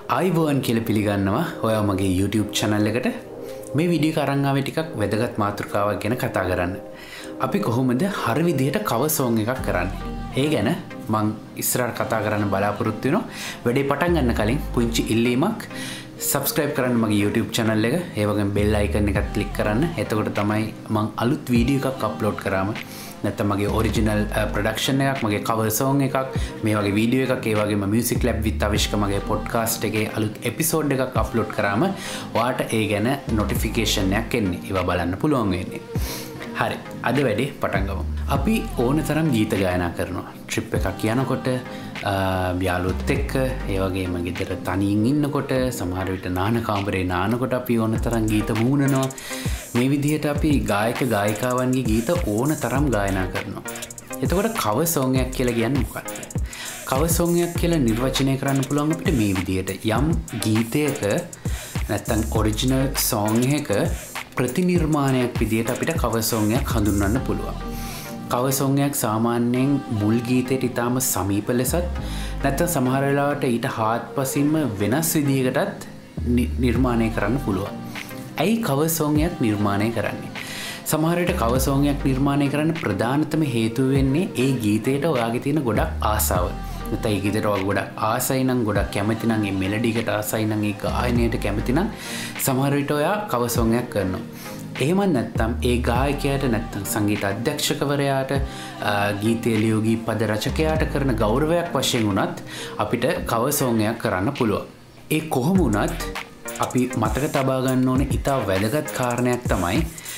ආයිබෝන් කියලා පිළිගන්නවා ඔයා මගේ YouTube channel එකට. මේ වීඩියෝ එක අරන් ආවේ ටිකක් වැදගත් මාතෘකාවක් ගැන කතා කරන්න. අපි කොහොමද හරි විදිහට cover song එකක් කරන්නේ? ඒ ගැන මම ඉස්සරහට කතා කරන්න බලාපොරොත්තු වෙනවා. වැඩේ පටන් ගන්න කලින් පුංචි ඉල්ලීමක් subscribe කරන්න මගේ YouTube channel එක. ඒ වගේම bell icon එකත් click කරන්න. එතකොට තමයි මම අලුත් වීඩියෝ එකක් upload කරාම නැත්නම් මගේ original production එකක්, මගේ cover song එකක්, මේ වගේ වීඩියෝ එකක්, ඒ වගේම music lab with Avishka මගේ podcast එකේ අලුත් episode එකක් upload කරාම ඔයාට ඒ ගැන notification එකක් එන්නේ. ඒවා බලන්න පුළුවන් වෙන්නේ. හරි, අද වැඩේ පටන් ගමු. අපි ඕන තරම් ගීත ගායනා කරනවා. trip එකක් යනකොට, යාළුවොත් එක්ක, ඒ වගේම ගෙදර තනියෙන් ඉන්නකොට, සමහර විට නාන කාමරේ නානකොට අපි ඕන තරම් ගීත මුහුණනවා. මේ විදිහට අපි ගායක ගායිකාවන්ගේ ගීත ඕන තරම් ගායනා කරනවා. එතකොට cover song එකක් කියලා කියන්නේ මොකක්ද? cover song එකක් කියලා නිර්වචනය කරන්න පුළුවන් අපිට මේ විදිහට. යම් ගීතයක නැත්නම් original song එක ප්‍රතිනිර්මාණයක් විදිහට අපිට cover song එකක් හඳුන්වන්න පුළුවන්. cover song එකක් සාමාන්‍යයෙන් මුල් ගීතයට ඉතාම සමීප ලෙසත් නැත්නම් සමහර වෙලාවට ඊට හාත්පසින්ම වෙනස් විදිහකටත් නිර්මාණය කරන්න පුළුවන්. ඇයි cover song එකක් නිර්මාණය කරන්නේ? සමහර විට cover song එකක් නිර්මාණය කරන්න ප්‍රධානතම හේතුව වෙන්නේ ඒ ගීතයට ඔයාගේ තියෙන ගොඩක් ආසාව. නැත්නම් ඒ ගීතයට ඔයා ගොඩක් ආසයි නම්, ගොඩක් කැමති නම්, ඒ මෙලඩි එකට ආසයි නම්, ඒ ගායනයට කැමති නම් සමහර විට ඔයා cover song එකක් කරනවා. එහෙම නැත්නම් ඒ ගායකයාට නැත්නම් සංගීත අධ්‍යක්ෂකවරයාට, ගීතයේ ලියෝගී පද රචකයාට කරන ගෞරවයක් වශයෙන් උනත් අපිට cover song එකක් කරන්න පුළුවන්. ඒ කොහොම වුණත් අපි මතක තබා ගන්න ඕනේ ඉතා වැදගත් කාරණයක් තමයි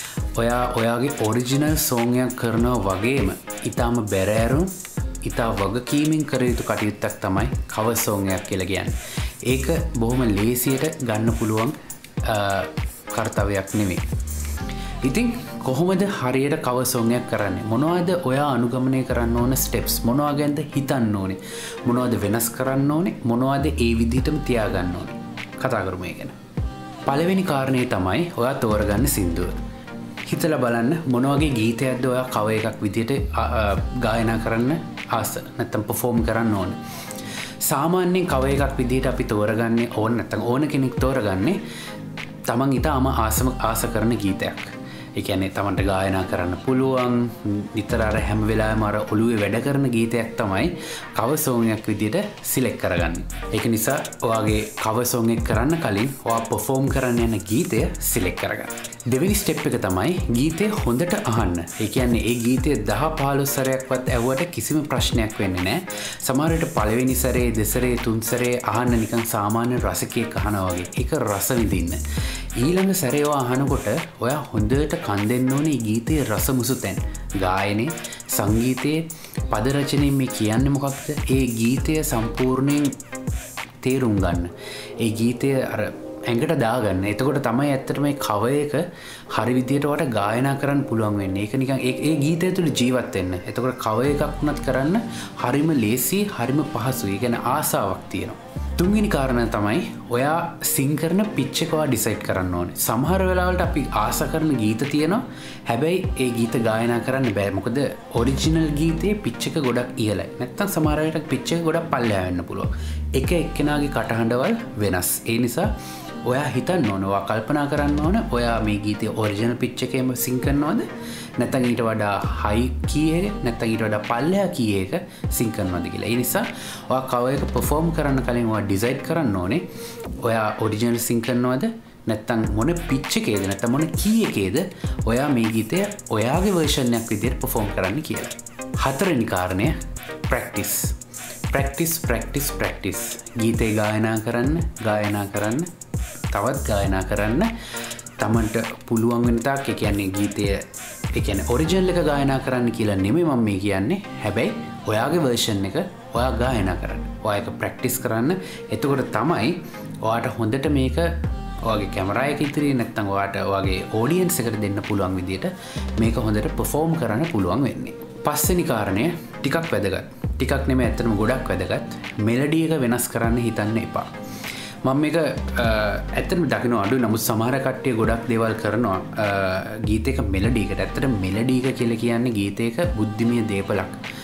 ඔයාගේ ඔරිජිනල් සෝං එකක් කරනවා වගේම ඉතාම බැරෑරුම් ඉතා වගකීමෙන් කර යුතු කටයුත්තක් තමයි cover song එකක් කියලා කියන්නේ. ඒක බොහොම ලේසියට ගන්න පුළුවන් කාර්යයක් නෙමෙයි. ඉතින් කොහොමද හරියට cover song එකක් කරන්නේ? මොනවද ඔයා අනුගමනය කරන්න ඕන steps? මොනවා ගැනද හිතන්න ඕනේ? මොනවද වෙනස් කරන්න ඕනේ? මොනවද ඒ විදිහටම තියාගන්න ඕනේ? කතා කරමු මේ ගැන. පළවෙනි කාරණේ තමයි ඔයා තෝරගන්න සින්දුව. හිතලා බලන්න මොන වගේ ගීතයක්ද ඔයා cover එකක් විදිහට ගායනා කරන්න ආස නැත්නම් perform කරන්න ඕන. සාමාන්‍යයෙන් cover එකක් විදිහට අපි තෝරගන්නේ නැත්නම් ඕන කෙනෙක් තෝරගන්නේ තමන් ඊටම ආස කරන ගීතයක්. ඒ කියන්නේ තමන්ට ගායනා කරන්න පුළුවන්, විතර අර හැම වෙලාවෙම අර ඔළුවේ වැඩ කරන ගීතයක් තමයි cover song එකක් විදිහට select කරගන්නේ. ඒක නිසා ඔයාගේ cover song එක කරන්න කලින් ඔයා perform කරන්න යන ගීතය select කරගන්න. දෙවෙනි step එක තමයි ගීතය හොඳට අහන්න. ඒ කියන්නේ ඒ ගීතය 10-15 සැරයක්වත් ඇහුවට කිසිම ප්‍රශ්නයක් වෙන්නේ නැහැ. සමහර විට පළවෙනි සැරේ, දෙසරේ, තුන් සැරේ අහන්න නිකන් සාමාන්‍ය රසිකයෙක් අහනවා වගේ. ඒක රස විඳින්න. ඊළඟ සැරේ ඔයා අහනකොට ඔයා හොඳට කන් දෙන්න ඕනේ ගීතයේ රසමුසු තැන්. ගායනයේ, සංගීතයේ, පද රචනයේ මේ කියන්නේ මොකක්ද? ඒ ගීතය සම්පූර්ණයෙන් තේරුම් ගන්න. ඒ ගීතය අර ඇඟට දාගන්න. එතකොට තමයි ඇත්තට මේ cover එක හරි විදියට ඔයාලට ගායනා කරන්න පුළුවන් වෙන්නේ. ඒක නිකන් ඒ ගීතය තුළ ජීවත් වෙන්න. එතකොට cover එකක් වුණත් කරන්න හරිම ලේසි, හරිම පහසුයි. ඒ කියන්නේ ආසාවක් තියෙනවා. තුන්වෙනි කාරණා තමයි ඔයා sing කරන pitch එක ඔයා decide කරන්න ඕනේ. සමහර වෙලාවලට අපි ආස කරන ගීත තියෙනවා. හැබැයි ඒ ගීත ගායනා කරන්න බෑ. මොකද original ගීතයේ pitch එක ගොඩක් ඉහළයි. නැත්තම් සමහර වෙලාවට pitch එක ගොඩක් පල්ලෙහා වෙන්න පුළුවන්. එක එක්කෙනාගේ කටහඬවල් වෙනස්. ඒ නිසා ඔයා හිතන්න ඕන, ඔයා කල්පනා කරන්න ඕන ඔයා මේ ගීතයේ ඔරිජිනල් පිච් එකේම සිං කරනවද නැත්නම් ඊට වඩා හයි කී එක නැත්නම් ඊට වඩා පල්ලෙහා කී එක සිං කරනවද කියලා. ඒ නිසා ඔයා cover එක perform කරන්න කලින් ඔයා decide කරන්න ඕනේ ඔයා ඔරිජිනල් සිං කරනවද නැත්නම් මොන පිච් එකේද නැත්නම් මොන කී එකේද ඔයා මේ ගීතය ඔයාගේ version එකක් විදිහට perform කරන්න කියලා. හතරවෙනි කාරණය practice. ගීතේ ගායනා කරන්න තවත් ගායනා කරන්න තමන්ට පුළුවන් වෙන තාක්. ඒ කියන්නේ ගීතය, ඒ කියන්නේ ඔරිජිනල් එක ගායනා කරන්න කියලා නෙමෙයි මම මේ කියන්නේ. හැබැයි ඔයාගේ version එක ඔයා ගායනා කරන්න. ඔයා ඒක ප්‍රැක්ටිස් කරන්න. එතකොට තමයි ඔයාට හොඳට මේක ඔයාගේ කැමරා එක ඉදිරියේ නැත්නම් ඔයාට ඔයාගේ ඔඩියන්ස් එකට දෙන්න පුළුවන් විදිහට මේක හොඳට perform කරන්න පුළුවන් වෙන්නේ. පස්වෙනි කාරණය ටිකක් වැදගත්. ටිකක් නෙමෙයි, ඇත්තටම ගොඩක් වැදගත්. මෙලඩි එක වෙනස් කරන්න හිතන්න එපා. මම මේක ඇත්තටම දකින්න අඩුයි. නමුත් සමහර කට්ටිය ගොඩක් දේවල් කරනවා ගීතයක මෙලඩි එකට. ඇත්තට මෙලඩි එක කියලා කියන්නේ ගීතයක බුද්ධිමය දේපලක්.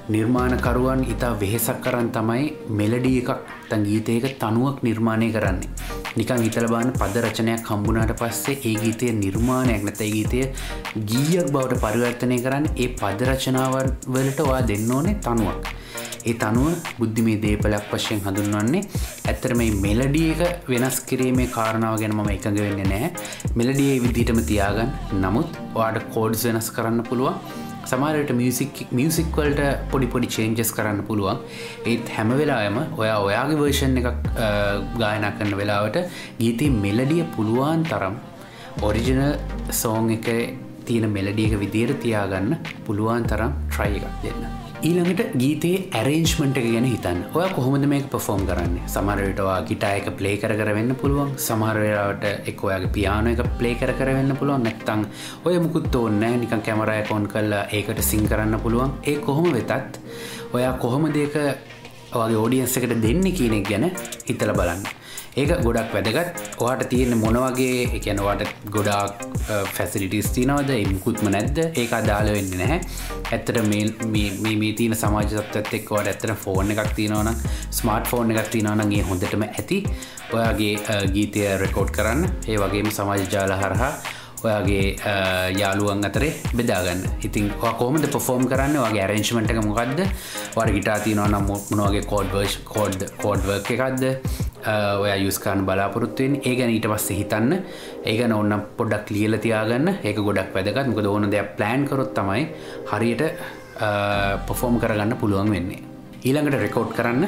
නිර්මාණකරුවන් ඉතා වෙහෙසක් කරන් තමයි මෙලඩි එකක් නැත්නම් ගීතයක තනුවක් නිර්මාණය කරන්නේ. නිකන් හිතලා බලන්න පද රචනයක් හම්බුනාට පස්සේ ඒ ගීතයේ නිර්මාණයක් නැත්නම් ඒ ගීතය ගීයක් බවට පරිවර්තනය කරන්නේ ඒ පද රචනාවන් වලට ඔයා දෙන්න ඕනේ තනුවක්. ඒ තනුව බුද්ධිමය දේපලක් වශයෙන් හඳුන්වන්නේ. ඇත්තට මේ මෙලඩි එක වෙනස් කිරීමේ කාරණාව ගැන මම එකඟ වෙන්නේ නැහැ. මෙලඩි ඒ විදිහටම තියාගන්න. නමුත් ඔයාට කෝඩ්ස් වෙනස් කරන්න පුළුවන්. සමහරවිට මියුසික් වලට පොඩි චේන්ජස් කරන්න පුළුවන්. ඒත් හැම වෙලාවෙම ඔයාගේ වර්ෂන් එකක් ගායනා කරන වෙලාවට ගීතේ මෙලඩිය පුළුවන් තරම් ඔරිජිනල් සෝං එකේ තියෙන මෙලඩි එක විදිහට තියාගන්න පුළුවන් තරම් try එකක් දෙන්න. ඊළඟට ගීතේ arrangement එක ගැන හිතන්න. ඔයා කොහොමද මේක perform කරන්නේ? සමහර වෙලාවට ඔයා ගිටාර් එක play කර වෙන්න පුළුවන්. සමහර වෙලාවට එක්ක ඔයාගේ පියානෝ එක play කර වෙන්න පුළුවන්. නැත්නම් ඔය මුකුත් ඕනේ නැහැ. නිකන් කැමරා එක on කරලා ඒකට sing කරන්න පුළුවන්. ඒ කොහොම වෙතත් ඔයා කොහොමද ඒක ඔයාගේ audience එකට දෙන්නේ කියන එක ගැන හිතලා බලන්න. ඒක ගොඩක් වැදගත්. ඔයාට තියෙන මොන වගේ ඒ කියන්නේ ඔයාට ගොඩාක් ෆැසිලිටිස් තියනවද? ඒ මුකුත්ම නැද්ද? ඒක අදාළ වෙන්නේ නැහැ. ඇත්තට මේ තියෙන සමාජ තත්ත්වයට එක්ක ඔයාට ඇත්තට ෆෝන් එකක් තියෙනවා නම් ස්මාර්ට් ෆෝන් එකක් තියෙනවා නම් ඒ හොඳටම ඇති. ඔයාගේ ගීතය රෙකෝඩ් කරන්න. ඒ වගේම සමාජ ජාල හරහා ඔයාගේ යාළුවන් අතරේ බෙදා ගන්න. ඉතින් ඔයා කොහොමද perform කරන්නේ? ඔයාගේ arrangement එක මොකද්ද? ඔයාට ගිටාර් තියෙනවා නම් මොන වගේ chord work එකක්ද? ඔයා use කරන්න බලාපොරොත්තු වෙන්නේ. ඒ ගැන ඊට පස්සේ හිතන්න. ඒ ගැන ඕනම් පොඩ්ඩක් ලියලා තියාගන්න. ඒක ගොඩක් වැදගත්. මොකද ඕන දෙයක් plan කරොත් තමයි හරියට perform කරගන්න පුළුවන් වෙන්නේ. ඊළඟට record කරන්න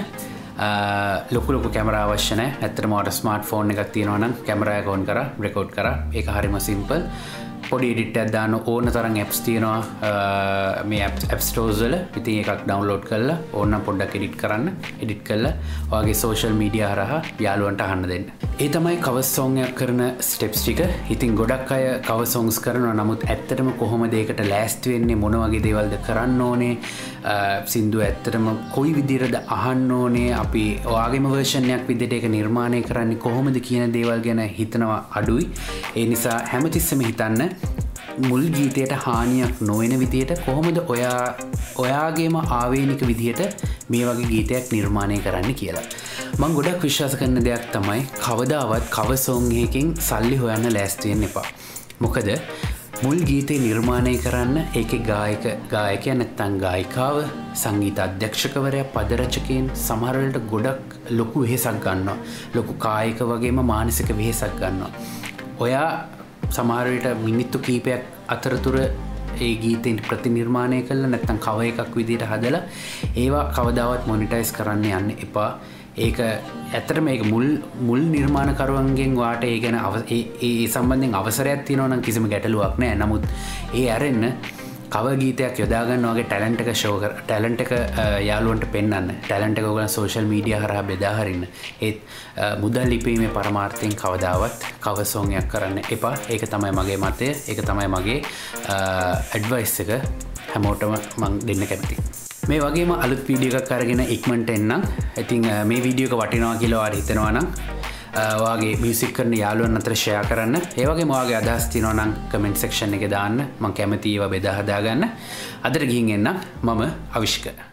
ලොකු කැමරා අවශ්‍ය නැහැ. ඇත්තටම ඔයාට ස්මාර්ට් ෆෝන් එකක් තියෙනවා නම් කැමරා එක on කරා record කරා. ඒක හරිම simple. පොඩි edit එකක් දාන්න ඕන තරම් apps තියෙනවා මේ app stores වල. ඉතින් එකක් download කරලා ඕනනම් පොඩ්ඩක් edit කරන්න. edit කරලා ඔයාගේ social media හරහා යාළුවන්ට අහන්න දෙන්න. ඒ තමයි cover song එකක් කරන steps ටික. ඉතින් ගොඩක් අය cover songs කරනවා. නමුත් ඇත්තටම කොහොමද ඒකට ලෑස්ති වෙන්නේ? මොන වගේ දේවල්ද කරන්න ඕනේ? සින්දුව ඇත්තටම කොයි විදිහටද අහන්න ඕනේ? අපි ඔයාගේම version එකක් විදිහට ඒක නිර්මාණය කරන්නේ කොහොමද කියන දේවල් ගැන හිතනවා අඩුයි. ඒ නිසා හැමතිස්සෙම හිතන්න මුල් ගීතයට හානියක් නොවන විදිහට කොහොමද ඔයාගේම ආවේනික විදිහට මේ වගේ ගීතයක් නිර්මාණය කරන්න කියලා. මම ගොඩක් විශ්වාස කරන දෙයක් තමයි කවදාවත් cover song එකකින් සල්ලි හොයන්න ලෑස්ති වෙන්න එපා. මොකද මුල් ගීතේ නිර්මාණය කරන්න ඒකේ ගායකයා නැත්නම් ගායිකාව, සංගීත අධ්‍යක්ෂකවරයා, පද රචකයන් සමහර වෙලට ගොඩක් ලොකු වෙහෙසක් ගන්නවා. ලොකු කායික වගේම මානසික වෙහෙසක් ගන්නවා. ඔයා සමහර විට මිනිත්තු කීපයක් අතරතුර ඒ ගීතෙන් ප්‍රතිනිර්මාණය කළා නැත්නම් කව එකක් විදිහට හදලා ඒවා කවදාවත් මොනිටයිස් කරන්න යන්න එපා. ඒක ඇත්තටම මේක මුල් නිර්මාණකරුවන්ගෙන් වාට ඒ ගැන ඒ සම්බන්ධයෙන් අවසරයක් තියෙනවා නම් කිසිම ගැටලුවක් නැහැ. නමුත් ඒ ඇරෙන්න කව ගීතයක් යොදා ගන්න වගේ ටැලන්ට් එක ෂෝ කර ටැලන්ට් එක යාළුවන්ට පෙන්වන්න. ටැලන්ට් එක ඔයගොල්ලෝ සෝෂල් මීඩියා හරහා බෙදා හරින්න. ඒත් මුදල් ලිපීමේ පරමාර්ථයෙන් කවදාවත් කවර් සෝං එකක් කරන්න එපා. ඒක තමයි මගේ මතය. ඒක තමයි මගේ ඇඩ්වයිස් එක හැමෝටම මම දෙන්න කැමතියි. මේ වගේම අලුත් වීඩියෝ එකක් අරගෙන ඉක්මනට එන්නම්. ඉතින් මේ වීඩියෝ එක වටිනවා කියලා ඔයාලා හිතනවා නම් ඔයාගේ මියුසික් කරන යාළුවන් අතර ෂෙයා කරන්න. ඒ වගේම ඔයාගේ අදහස් තියෙනවා නම් කමෙන්ට් සෙක්ෂන් එකේ දාන්න. මම කැමතියි ඒවා බෙදා හදා ගන්න. අදට ගිහින් එන්න. මම අවිෂ්ක.